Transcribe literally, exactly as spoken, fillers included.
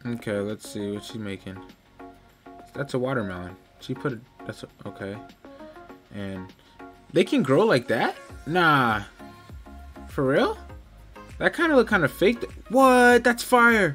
Okay, let's see what she's making. That's a watermelon. She put it. That's a, okay. And they can grow like that? Nah. For real? That kind of look kind of fake. What? That's fire.